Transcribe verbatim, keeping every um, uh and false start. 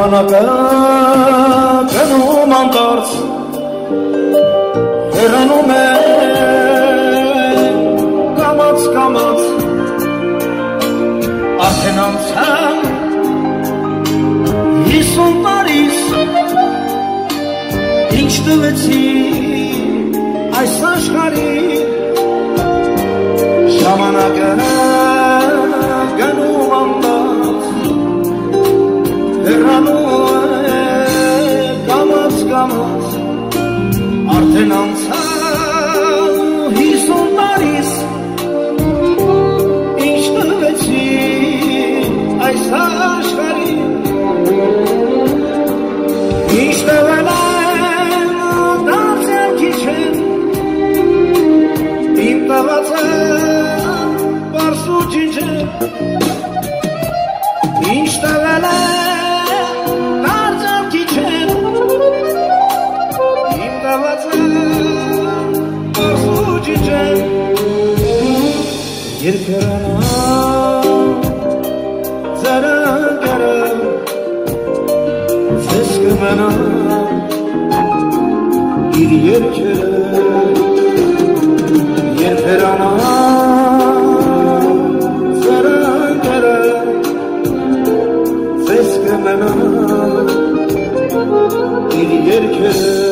Ժամանակը գնում անկարծ հեռանում է կամաց կամաց արդեն անցան հիսուն տարիս ինչ տվեցի այս աշխարհի ժամանակը գնում անկարծ հեռանում է կամաց կամաց արդեն անցան հիսուն տարիս ինչ տվեցի այս աշխարհի ինչ տվել եմ դարձյալ քիչ եմ իմ տվածը պարզ ու ջինջ է ինչ տվել եմ դարձյալ քիչ եմ իմ տվածը պարզ ու ջինջ է երբ հեռանա ծրագրը ձեզ կմնա իր երգերը երբ հեռանա ծրագրը ձեզ կմնա իր երգերը